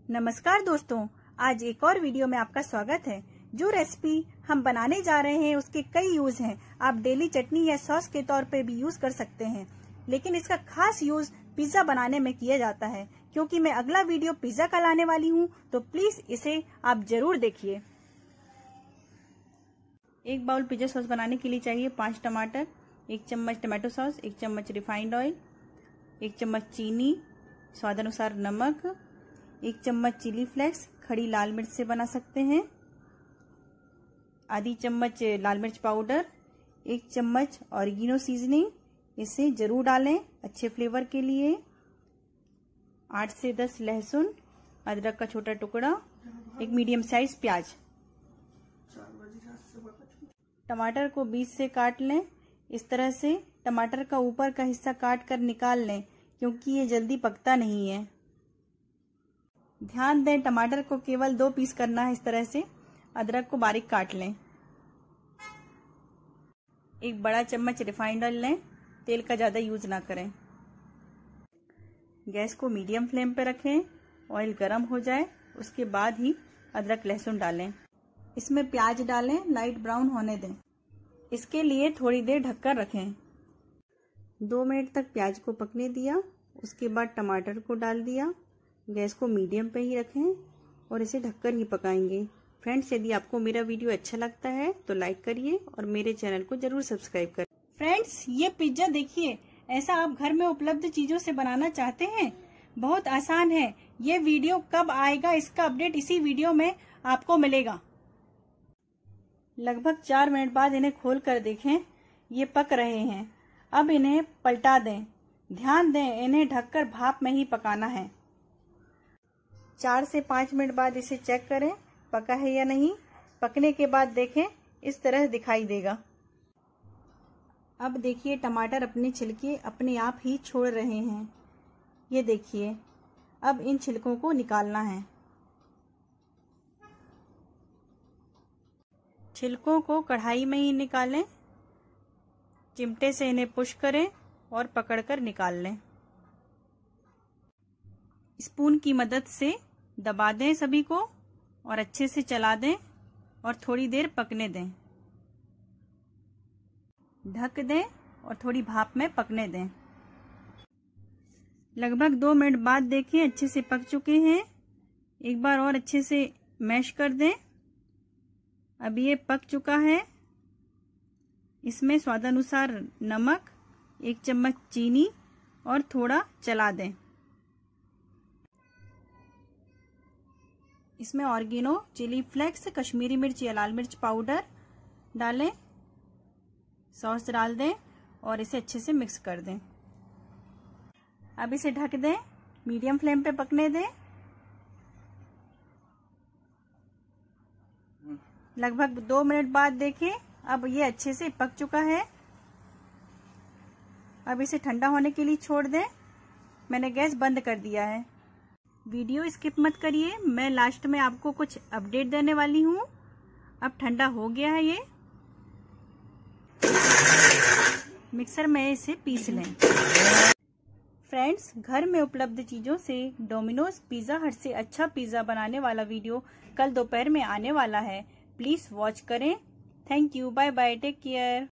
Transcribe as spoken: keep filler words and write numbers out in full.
नमस्कार दोस्तों, आज एक और वीडियो में आपका स्वागत है। जो रेसिपी हम बनाने जा रहे हैं उसके कई यूज हैं। आप डेली चटनी या सॉस के तौर पे भी यूज कर सकते हैं, लेकिन इसका खास यूज पिज्जा बनाने में किया जाता है। क्योंकि मैं अगला वीडियो पिज्जा का लाने वाली हूँ, तो प्लीज इसे आप जरूर देखिए। एक बाउल पिज्जा सॉस बनाने के लिए चाहिए पांच टमाटर, एक चम्मच टमाटो सॉस, एक चम्मच रिफाइंड ऑयल, एक चम्मच चीनी, स्वादानुसार नमक, एक चम्मच चिली फ्लेक्स, खड़ी लाल मिर्च से बना सकते हैं, आधी चम्मच लाल मिर्च पाउडर, एक चम्मच ऑरिगेनो सीजनिंग, इसे जरूर डालें अच्छे फ्लेवर के लिए, आठ से दस लहसुन, अदरक का छोटा टुकड़ा, एक मीडियम साइज प्याज। टमाटर को बीच से काट लें। इस तरह से टमाटर का ऊपर का हिस्सा काट कर निकाल लें, क्योंकि ये जल्दी पकता नहीं है। ध्यान दें, टमाटर को केवल दो पीस करना है। इस तरह से अदरक को बारीक काट लें। एक बड़ा चम्मच रिफाइंड ऑयल लें, तेल का ज्यादा यूज ना करें। गैस को मीडियम फ्लेम पे रखें। ऑयल गर्म हो जाए उसके बाद ही अदरक लहसुन डालें। इसमें प्याज डालें, लाइट ब्राउन होने दें। इसके लिए थोड़ी देर ढककर रखें। दो मिनट तक प्याज को पकने दिया, उसके बाद टमाटर को डाल दिया। गैस को मीडियम पे ही रखें और इसे ढककर ही पकाएंगे। फ्रेंड्स, यदि आपको मेरा वीडियो अच्छा लगता है तो लाइक करिए और मेरे चैनल को जरूर सब्सक्राइब करें। फ्रेंड्स, ये पिज्जा देखिए, ऐसा आप घर में उपलब्ध चीजों से बनाना चाहते हैं? बहुत आसान है। ये वीडियो कब आएगा इसका अपडेट इसी वीडियो में आपको मिलेगा। लगभग चार मिनट बाद इन्हें खोल कर देखें, ये पक रहे हैं। अब इन्हें पलटा दें। ध्यान दें, इन्हें ढककर भाप में ही पकाना है। चार से पाँच मिनट बाद इसे चेक करें पका है या नहीं। पकने के बाद देखें, इस तरह दिखाई देगा। अब देखिए, टमाटर अपने छिलके अपने आप ही छोड़ रहे हैं। ये देखिए, अब इन छिलकों को निकालना है। छिलकों को कढ़ाई में ही निकालें। चिमटे से इन्हें पुश करें और पकड़कर निकाल लें। स्पून की मदद से दबा दें सभी को और अच्छे से चला दें और थोड़ी देर पकने दें। ढक दें और थोड़ी भाप में पकने दें। लगभग दो मिनट बाद देखें, अच्छे से पक चुके हैं। एक बार और अच्छे से मैश कर दें। अब ये पक चुका है। इसमें स्वादानुसार नमक, एक चम्मच चीनी और थोड़ा चला दें। इसमें ऑरिगेनो, चिली फ्लेक्स, कश्मीरी मिर्च या लाल मिर्च पाउडर डालें। सॉस डाल दें और इसे अच्छे से मिक्स कर दें। अब इसे ढक दें, मीडियम फ्लेम पे पकने दें। लगभग दो मिनट बाद देखें, अब ये अच्छे से पक चुका है। अब इसे ठंडा होने के लिए छोड़ दें। मैंने गैस बंद कर दिया है। वीडियो स्किप मत करिए, मैं लास्ट में आपको कुछ अपडेट देने वाली हूँ। अब ठंडा हो गया है ये। मिक्सर में इसे पीस लें। फ्रेंड्स, घर में उपलब्ध चीजों से डोमिनोज पिज्जा हट से अच्छा पिज्जा बनाने वाला वीडियो कल दोपहर में आने वाला है। प्लीज वॉच करें। Thank you, bye bye, take care.